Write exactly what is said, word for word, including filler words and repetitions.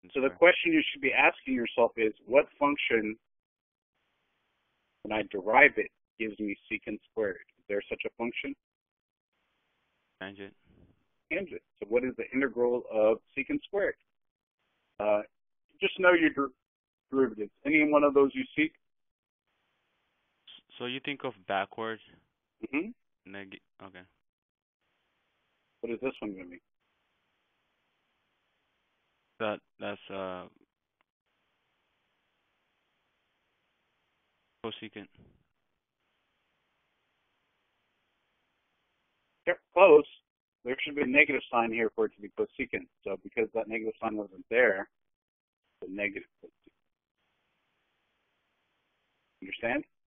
So the squared. question you should be asking yourself is, what function, when I derive it, gives me secant squared? Is there such a function? Tangent. Tangent. So what is the integral of secant squared? Uh, just know your der- derivatives. Any one of those you seek? So you think of backwards. Mm-hmm. Neg. Okay. What is this one going to be? That that's uh cosecant. Yep, close. There should be a negative sign here for it to be cosecant. So because that negative sign wasn't there, the negative cosecant. Understand?